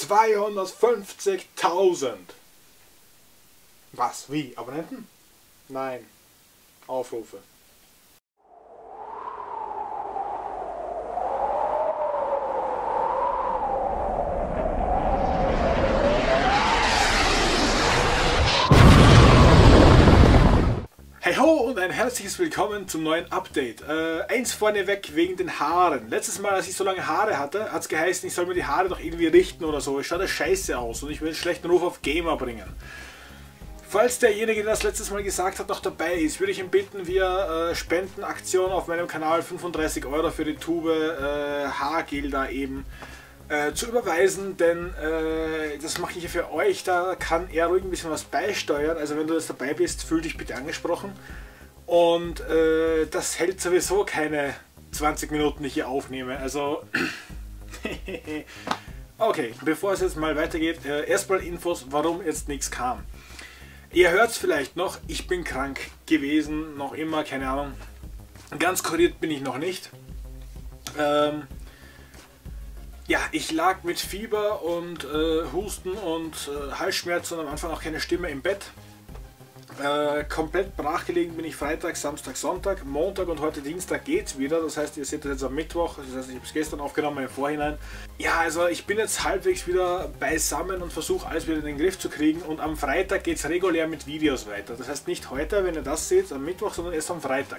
250.000. Was? Wie? Abonnenten? Nein. Aufrufe. Hey ho und ein herzliches Willkommen zum neuen Update. Eins vorneweg wegen den Haaren. Letztes Mal, als ich so lange Haare hatte, hat es geheißen, ich soll mir die Haare doch irgendwie richten oder so. Es schaut ja scheiße aus und ich will einen schlechten Ruf auf Gamer bringen. Falls derjenige, der das letztes Mal gesagt hat, noch dabei ist, würde ich ihn bitten, via Spendenaktion auf meinem Kanal 35 € für die Tube Haargel da eben zu überweisen, denn das mache ich ja für euch, da kann er ruhig ein bisschen was beisteuern, also wenn du das dabei bist, fühl dich bitte angesprochen. Und das hält sowieso keine 20 Minuten, die ich hier aufnehme, also okay, bevor es jetzt mal weitergeht, erstmal Infos, warum jetzt nichts kam. Ihr hört es vielleicht noch, ich bin krank gewesen, noch immer, keine Ahnung, ganz kuriert bin ich noch nicht. Ja, ich lag mit Fieber und Husten und Halsschmerzen und am Anfang auch keine Stimme im Bett. Komplett brachgelegen bin ich Freitag, Samstag, Sonntag, Montag und heute Dienstag geht's wieder. Das heißt, ihr seht das jetzt am Mittwoch, das heißt, ich habe es gestern aufgenommen im Vorhinein. Ja, also ich bin jetzt halbwegs wieder beisammen und versuche alles wieder in den Griff zu kriegen. Und am Freitag geht es regulär mit Videos weiter. Das heißt nicht heute, wenn ihr das seht, am Mittwoch, sondern erst am Freitag.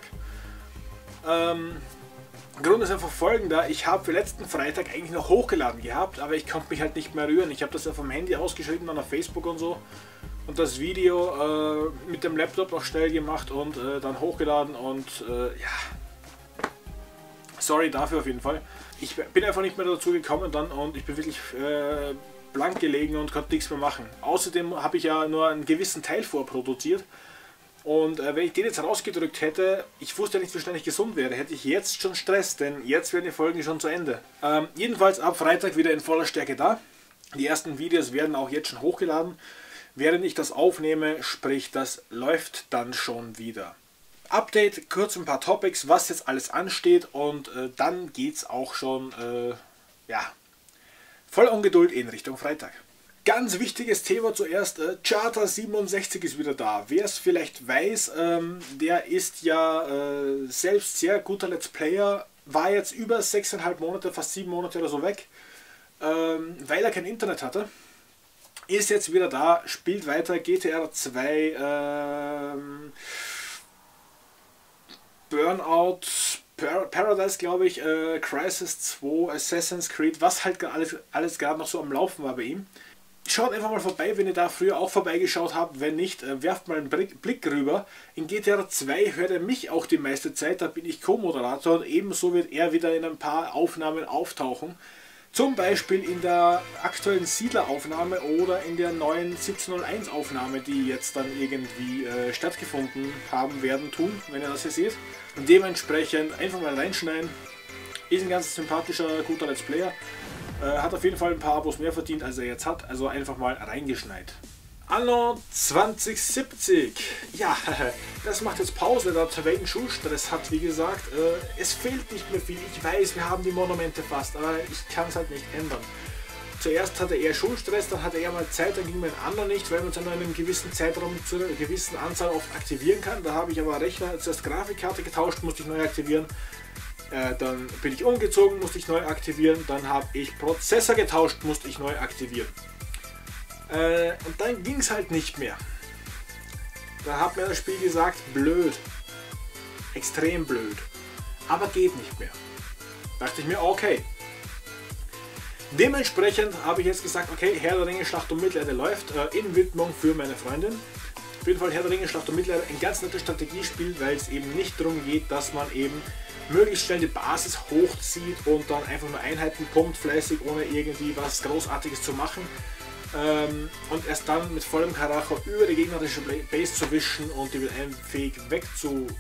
Grund ist einfach folgender, ich habe für letzten Freitag eigentlich noch hochgeladen gehabt, aber ich konnte mich halt nicht mehr rühren. Ich habe das ja vom Handy ausgeschrieben, dann auf Facebook und so und das Video mit dem Laptop noch schnell gemacht und dann hochgeladen und ja, sorry dafür auf jeden Fall. Ich bin einfach nicht mehr dazu gekommen dann und ich bin wirklich blank gelegen und konnte nichts mehr machen. Außerdem habe ich ja nur einen gewissen Teil vorproduziert. Und wenn ich den jetzt rausgedrückt hätte, ich wusste ja nicht, wie schnell ich gesund wäre, hätte ich jetzt schon Stress, denn jetzt werden die Folgen schon zu Ende. Jedenfalls ab Freitag wieder in voller Stärke da. Die ersten Videos werden auch jetzt schon hochgeladen. Während ich das aufnehme, sprich, das läuft dann schon wieder. Update, kurz ein paar Topics, was jetzt alles ansteht und dann geht es auch schon, ja, voll Ungeduld in Richtung Freitag. Ganz wichtiges Thema zuerst, Charter 67 ist wieder da. Wer es vielleicht weiß, der ist ja selbst sehr guter Let's Player, war jetzt über 6,5 Monate, fast 7 Monate oder so weg, weil er kein Internet hatte. Ist jetzt wieder da, spielt weiter, GTR 2, Burnout, Paradise glaube ich, Crysis 2, Assassin's Creed, was halt alles gerade noch so am Laufen war bei ihm. Schaut einfach mal vorbei, wenn ihr da früher auch vorbeigeschaut habt. Wenn nicht, werft mal einen Blick rüber. In GTA 2 hört er mich auch die meiste Zeit, da bin ich Co-Moderator und ebenso wird er wieder in ein paar Aufnahmen auftauchen. Zum Beispiel in der aktuellen Siedler-Aufnahme oder in der neuen 1701 Aufnahme, die jetzt dann irgendwie stattgefunden haben werden tun, wenn ihr das hier seht. Und dementsprechend einfach mal reinschneiden. Ist ein ganz sympathischer, guter Let's Player. Hat auf jeden Fall ein paar Abos mehr verdient, als er jetzt hat, also einfach mal reingeschneit. Anno 2070, ja, das macht jetzt Pause, da Tavane Schulstress hat, wie gesagt, es fehlt nicht mehr viel, ich weiß, wir haben die Monumente fast, aber ich kann es halt nicht ändern. Zuerst hatte er Schulstress, dann hatte er mal Zeit, dann ging mein Anno nicht, weil man es in einem gewissen Zeitraum zu einer gewissen Anzahl oft aktivieren kann. Da habe ich aber Rechner, zuerst Grafikkarte getauscht, musste ich neu aktivieren. Dann bin ich umgezogen, musste ich neu aktivieren. Dann habe ich Prozessor getauscht, musste ich neu aktivieren. Und dann ging es halt nicht mehr. Da hat mir das Spiel gesagt, blöd. Extrem blöd. Aber geht nicht mehr. Da dachte ich mir, okay. Dementsprechend habe ich jetzt gesagt, okay, Herr der Ringe Schlacht um Mittelerde läuft in Widmung für meine Freundin. Auf jeden Fall Herr der Ringe Schlacht um Mittelerde, ein ganz nettes Strategiespiel, weil es eben nicht darum geht, dass man eben möglichst schnell die Basis hochzieht und dann einfach nur Einheiten pumpt, fleißig, ohne irgendwie was Großartiges zu machen. Und erst dann mit vollem Karacho über die gegnerische Base zu wischen und die mit einem Fähig wegzudrehen,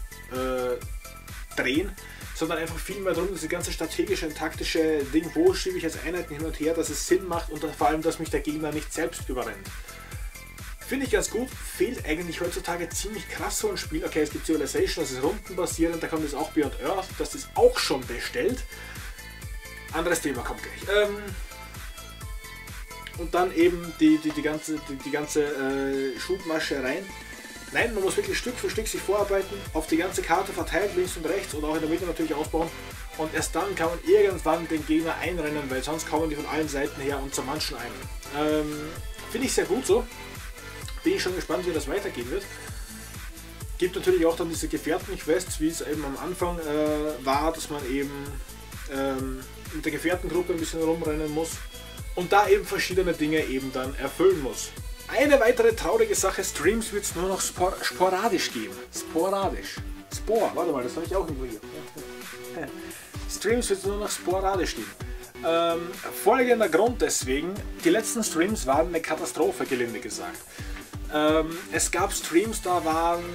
sondern einfach viel mehr darum, das ganze strategische und taktische Ding, wo schiebe ich jetzt Einheiten hin und her, dass es Sinn macht und vor allem, dass mich der Gegner nicht selbst überrennt. Finde ich ganz gut, fehlt eigentlich heutzutage ziemlich krass so ein Spiel. Okay, es gibt Civilization, das ist rundenbasierend, da kommt jetzt auch Beyond Earth, das ist auch schon bestellt. Anderes Thema kommt gleich. und dann eben die ganze Schubmasche rein. Nein, man muss wirklich Stück für Stück sich vorarbeiten, auf die ganze Karte verteilt, links und rechts und auch in der Mitte natürlich ausbauen. Und erst dann kann man irgendwann den Gegner einrennen, weil sonst kommen die von allen Seiten her und zermanschen einen. Finde ich sehr gut so. Bin ich schon gespannt, wie das weitergehen wird. Gibt natürlich auch dann diese Gefährten-Quests, wie es eben am Anfang war, dass man eben mit der Gefährtengruppe ein bisschen rumrennen muss und da eben verschiedene Dinge eben dann erfüllen muss. Eine weitere traurige Sache, Streams wird es nur noch sporadisch geben. Sporadisch. Warte mal, das habe ich auch irgendwo hier. Streams wird es nur noch sporadisch geben. Folgender Grund deswegen, die letzten Streams waren eine Katastrophe, gelinde gesagt. Es gab Streams, da waren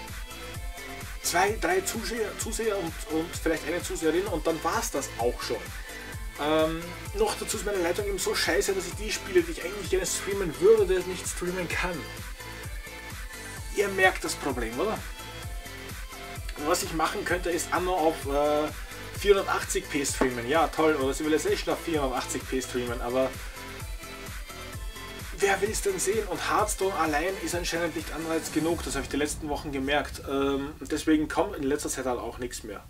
2, 3 Zuseher und vielleicht eine Zuseherin und dann war es das auch schon. Noch dazu ist meine Leitung eben so scheiße, dass ich die Spiele, die ich eigentlich gerne streamen würde, nicht streamen kann. Ihr merkt das Problem, oder? Was ich machen könnte, ist Anno auf 480p streamen. Ja, toll. Oder Civilization auf 480p streamen, aber wer will es denn sehen? Und Hearthstone allein ist anscheinend nicht Anreiz genug. Das habe ich die letzten Wochen gemerkt. Deswegen kommt in letzter Zeit halt auch nichts mehr.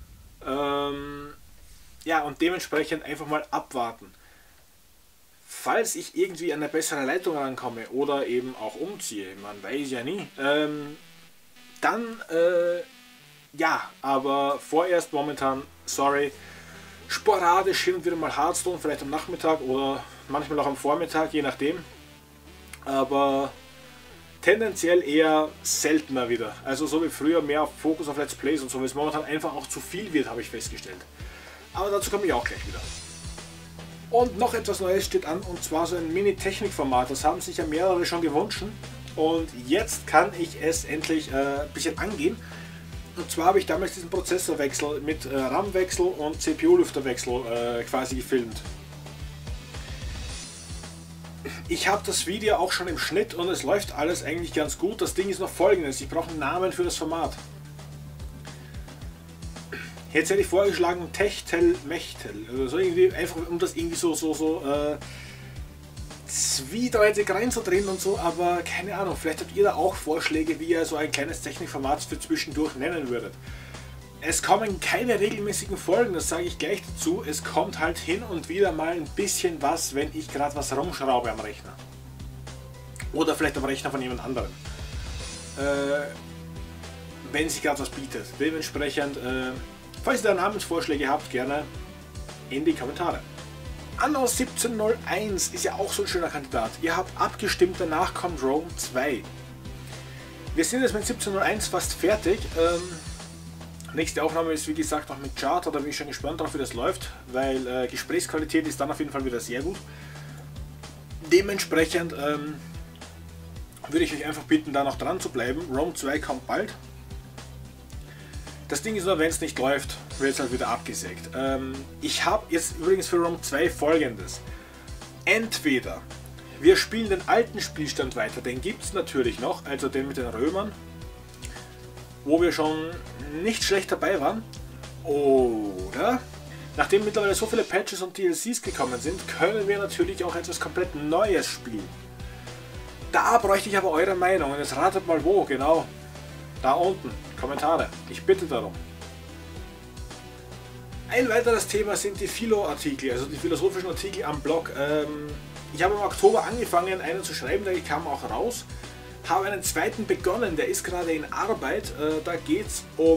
Ja, und dementsprechend einfach mal abwarten. Falls ich irgendwie an eine bessere Leitung rankomme oder eben auch umziehe, man weiß ja nie, dann ja, aber vorerst momentan, sorry, sporadisch hin und wieder mal Hearthstone, vielleicht am Nachmittag oder manchmal auch am Vormittag, je nachdem. Aber tendenziell eher seltener wieder. Also so wie früher mehr Fokus auf Let's Plays und so, weil es momentan einfach auch zu viel wird, habe ich festgestellt. Aber dazu komme ich auch gleich wieder. Und noch etwas Neues steht an, und zwar so ein Mini-Technik-Format. Das haben sich ja mehrere schon gewünscht. Und jetzt kann ich es endlich ein bisschen angehen. Und zwar habe ich damals diesen Prozessorwechsel mit RAM-Wechsel und CPU-Lüfterwechsel quasi gefilmt. Ich habe das Video auch schon im Schnitt und es läuft alles eigentlich ganz gut. Das Ding ist noch folgendes: Ich brauche einen Namen für das Format. Jetzt hätte ich vorgeschlagen Techtel Mechtel, also so irgendwie, einfach um das irgendwie so zwiedeutig reinzudrehen und so, aber keine Ahnung, vielleicht habt ihr da auch Vorschläge, wie ihr so ein kleines Technikformat für zwischendurch nennen würdet. Es kommen keine regelmäßigen Folgen, das sage ich gleich dazu. Es kommt halt hin und wieder mal ein bisschen was, wenn ich gerade was rumschraube am Rechner. Oder vielleicht am Rechner von jemand anderem. Wenn sich gerade was bietet. Dementsprechend, falls ihr da Namensvorschläge habt, gerne in die Kommentare. Anno 1701 ist ja auch so ein schöner Kandidat. Ihr habt abgestimmt, danach kommt Rome 2. Wir sind jetzt mit 1701 fast fertig. Nächste Aufnahme ist wie gesagt noch mit Charter, da bin ich schon gespannt drauf, wie das läuft, weil Gesprächsqualität ist dann auf jeden Fall wieder sehr gut. Dementsprechend würde ich euch einfach bitten, da noch dran zu bleiben. Rome 2 kommt bald. Das Ding ist nur, wenn es nicht läuft, wird es halt wieder abgesägt. Ich habe jetzt übrigens für Rome 2 folgendes. Entweder wir spielen den alten Spielstand weiter, den gibt es natürlich noch, also den mit den Römern, wo wir schon nicht schlecht dabei waren. Oder, nachdem mittlerweile so viele Patches und DLCs gekommen sind, können wir natürlich auch etwas komplett Neues spielen. Da bräuchte ich aber eure Meinung. Und jetzt ratet mal wo, genau. Da unten, Kommentare. Ich bitte darum. Ein weiteres Thema sind die Philo-Artikel, also die philosophischen Artikel am Blog. Ich habe im Oktober angefangen, einen zu schreiben, der kam auch raus. Habe einen zweiten begonnen, der ist gerade in Arbeit. Da geht es um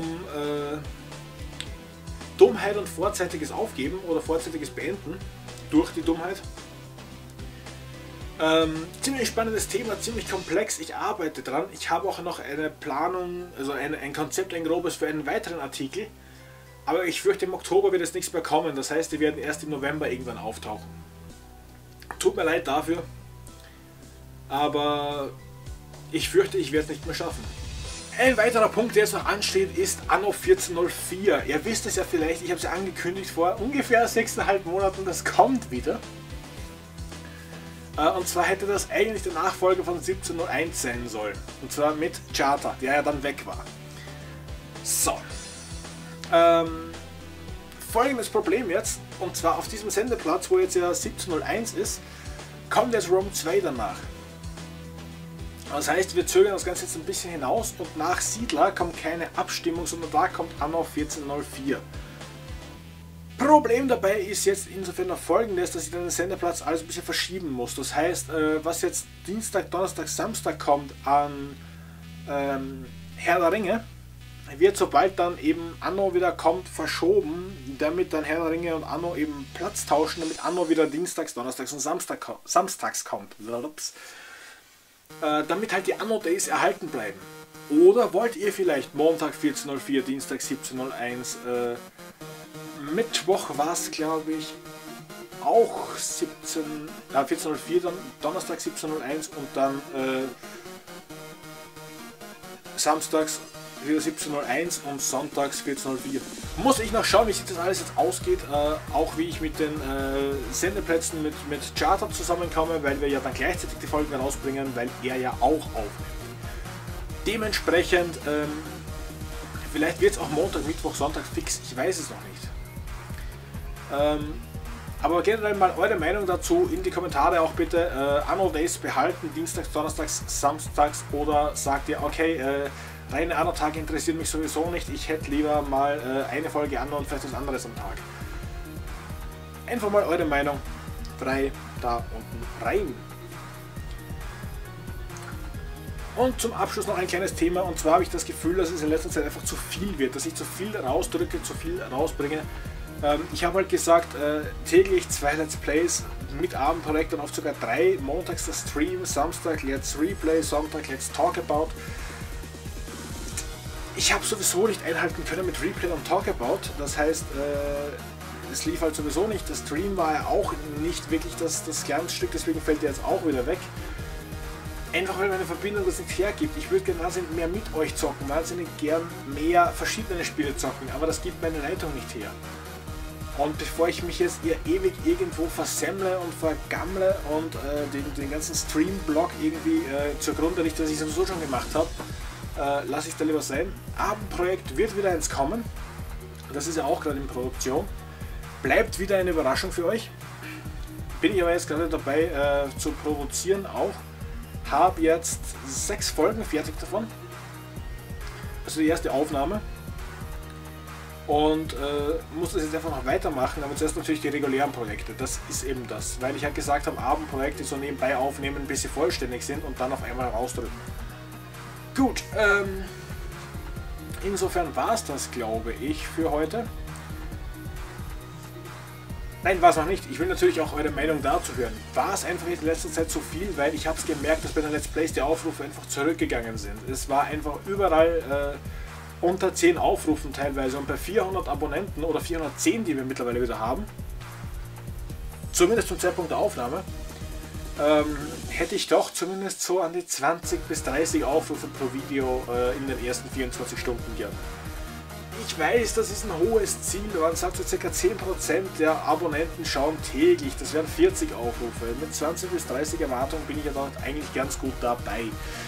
Dummheit und vorzeitiges Aufgeben oder vorzeitiges Beenden durch die Dummheit. Ziemlich spannendes Thema, ziemlich komplex. Ich arbeite dran. Ich habe auch noch eine Planung, also ein Konzept, ein grobes für einen weiteren Artikel. Aber ich fürchte, im Oktober wird es nichts mehr kommen. Das heißt, die werden erst im November irgendwann auftauchen. Tut mir leid dafür. Aber ich fürchte, ich werde es nicht mehr schaffen. Ein weiterer Punkt, der jetzt noch ansteht, ist Anno 1404. Ihr wisst es ja vielleicht, ich habe es ja angekündigt vor ungefähr 6,5 Monaten, das kommt wieder. Und zwar hätte das eigentlich der Nachfolger von 1701 sein sollen. Und zwar mit Charter, der ja dann weg war. So. Folgendes Problem jetzt, und zwar auf diesem Sendeplatz, wo jetzt ja 1701 ist, kommt jetzt Rome 2 danach. Das heißt, wir zögern das Ganze jetzt ein bisschen hinaus und nach Siedler kommt keine Abstimmung, sondern da kommt Anno 1404. Problem dabei ist jetzt insofern noch folgendes, dass ich dann den Sendeplatz alles ein bisschen verschieben muss. Das heißt, was jetzt Dienstag, Donnerstag, Samstag kommt an Herr der Ringe, wird sobald dann eben Anno wieder kommt verschoben, damit dann Herr der Ringe und Anno eben Platz tauschen, damit Anno wieder Dienstags, Donnerstags und Samstags kommt. Damit halt die Anno Days erhalten bleiben. Oder wollt ihr vielleicht Montag 14.04, Dienstag 17.01, Mittwoch war es glaube ich auch 14.04, dann Donnerstag 17.01 und dann samstags wieder 17.01 und sonntags 14.04. Muss ich noch schauen, wie sich das alles jetzt ausgeht, auch wie ich mit den Sendeplätzen mit Charter zusammenkomme, weil wir ja dann gleichzeitig die Folgen rausbringen, weil er ja auch aufnimmt. Dementsprechend, vielleicht wird es auch Montag, Mittwoch, Sonntag fix, ich weiß es noch nicht. Aber generell mal eure Meinung dazu in die Kommentare auch bitte. Anno Days behalten, Dienstags, Donnerstags, Samstags, oder sagt ihr, okay, reine Anno-Tage interessieren mich sowieso nicht, ich hätte lieber mal eine Folge Anno und vielleicht was anderes am Tag. Einfach mal eure Meinung frei da unten rein. Und zum Abschluss noch ein kleines Thema, und zwar habe ich das Gefühl, dass es in letzter Zeit einfach zu viel wird, dass ich zu viel rausdrücke, zu viel rausbringe. Ich habe halt gesagt, täglich 2 Let's Plays mit Abendprojekt und oft sogar 3, montags das Stream, Samstag Let's Replay, Sonntag Let's Talk About. Ich habe sowieso nicht einhalten können mit Replay und Talk About, das heißt, es lief halt sowieso nicht, das Stream war ja auch nicht wirklich das Glanzstück, deswegen fällt der jetzt auch wieder weg. Einfach weil meine Verbindung das nicht hergibt. Ich würde gerne wahnsinnig mehr mit euch zocken, wahnsinnig gern mehr verschiedene Spiele zocken, aber das gibt meine Leitung nicht her. Und bevor ich mich jetzt ewig irgendwo versemmle und vergammle und den ganzen Stream-Blog irgendwie zugrunde richte, was ich sowieso schon gemacht habe, lasse ich es da lieber sein. Abendprojekt wird wieder eins kommen. Das ist ja auch gerade in Produktion. Bleibt wieder eine Überraschung für euch. Bin ich aber jetzt gerade dabei zu produzieren auch. Habe jetzt 6 Folgen fertig davon. Also die erste Aufnahme. Und muss das jetzt einfach noch weitermachen, aber zuerst natürlich die regulären Projekte. Das ist eben das, weil ich halt gesagt habe, Abendprojekte so nebenbei aufnehmen, bis sie vollständig sind und dann auf einmal rausdrücken. Gut, insofern war es das, glaube ich, für heute. Nein, war es noch nicht. Ich will natürlich auch eure Meinung dazu hören. War es einfach in letzter Zeit zu viel, weil ich habe es gemerkt, dass bei den Let's Plays die Aufrufe einfach zurückgegangen sind. Es war einfach überall unter 10 Aufrufen teilweise, und bei 400 Abonnenten oder 410, die wir mittlerweile wieder haben, zumindest zum Zeitpunkt der Aufnahme, hätte ich doch zumindest so an die 20 bis 30 Aufrufe pro Video in den ersten 24 Stunden gern. Ich weiß, das ist ein hohes Ziel, man sagt so ca. 10% der Abonnenten schauen täglich, das wären 40 Aufrufe. Mit 20 bis 30 Erwartungen bin ich ja dort eigentlich ganz gut dabei.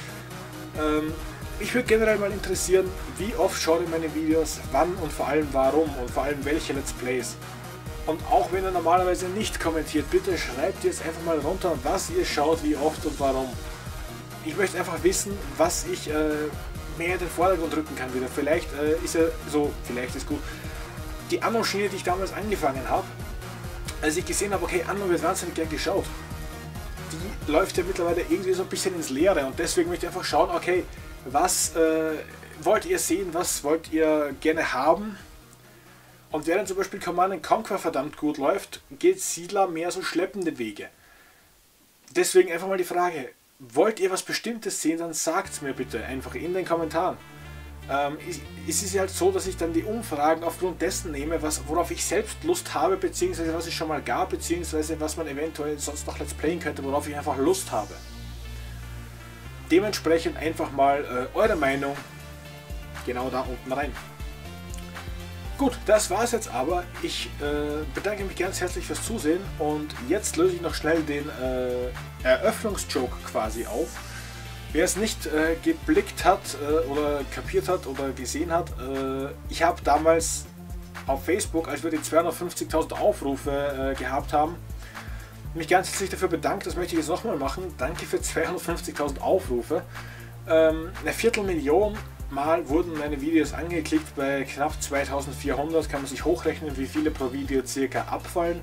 Ich würde generell mal interessieren, wie oft schaut ihr meine Videos, wann und vor allem warum und vor allem welche Let's Plays. Und auch wenn ihr normalerweise nicht kommentiert, bitte schreibt jetzt einfach mal runter, was ihr schaut, wie oft und warum. Ich möchte einfach wissen, was ich mehr in den Vordergrund rücken kann wieder. Vielleicht ist ja so, vielleicht ist gut. Die Anno-Schiene, die ich damals angefangen habe, als ich gesehen habe, okay, Anno wird wahnsinnig gern geschaut, die läuft ja mittlerweile irgendwie so ein bisschen ins Leere, und deswegen möchte ich einfach schauen, okay, was wollt ihr sehen, was wollt ihr gerne haben? Und während zum Beispiel Command & Conquer verdammt gut läuft, geht Siedler mehr so schleppende Wege. Deswegen einfach mal die Frage, wollt ihr was Bestimmtes sehen, dann sagt es mir bitte einfach in den Kommentaren. Es ist ja halt so, dass ich dann die Umfragen aufgrund dessen nehme, worauf ich selbst Lust habe, beziehungsweise was es schon mal gab, beziehungsweise was man eventuell sonst noch Let's Playen könnte, worauf ich einfach Lust habe. Dementsprechend einfach mal eure Meinung genau da unten rein. Gut, das war's jetzt aber. Ich bedanke mich ganz herzlich fürs Zusehen, und jetzt löse ich noch schnell den Eröffnungsjoke quasi auf. Wer es nicht geblickt hat oder kapiert hat oder gesehen hat, ich habe damals auf Facebook, als wir die 250.000 Aufrufe gehabt haben, Mich ganz herzlich dafür bedankt, das möchte ich jetzt nochmal machen. Danke für 250.000 Aufrufe. Eine Viertelmillion Mal wurden meine Videos angeklickt, bei knapp 2400 kann man sich hochrechnen, wie viele pro Video circa abfallen.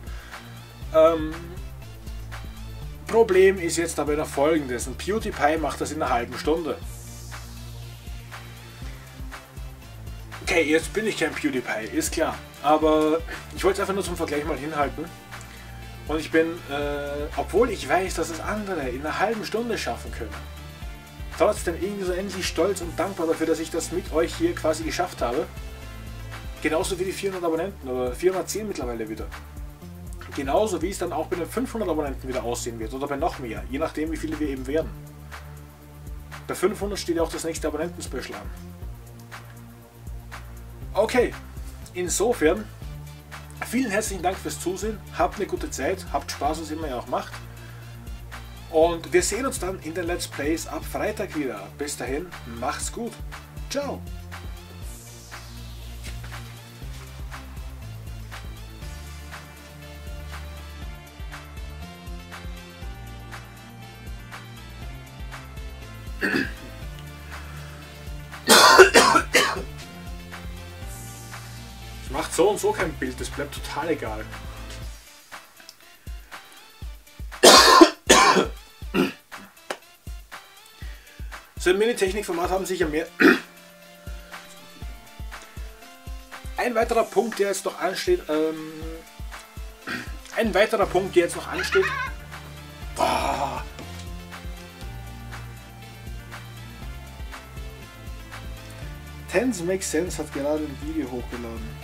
Problem ist jetzt aber noch folgendes: Ein PewDiePie macht das in einer halben Stunde. Okay, jetzt bin ich kein PewDiePie, ist klar, aber ich wollte es einfach nur zum Vergleich mal hinhalten. Und ich bin, obwohl ich weiß, dass es andere in einer halben Stunde schaffen können, trotzdem irgendwie so endlich stolz und dankbar dafür, dass ich das mit euch hier quasi geschafft habe. Genauso wie die 400 Abonnenten oder 410 mittlerweile wieder. Genauso wie es dann auch bei den 500 Abonnenten wieder aussehen wird oder bei noch mehr, je nachdem wie viele wir eben werden. Bei 500 steht ja auch das nächste Abonnenten-Special an. Okay, insofern, vielen herzlichen Dank fürs Zusehen, habt eine gute Zeit, habt Spaß, was immer ihr auch macht. Und wir sehen uns dann in den Let's Plays ab Freitag wieder. Bis dahin, macht's gut. Ciao. Es macht so und so kein Bild, das bleibt total egal. So ein Mini-Technik-Format haben sicher mehr. Ein weiterer Punkt, der jetzt noch ansteht, Oh. Tens Make Sense hat gerade ein Video hochgeladen.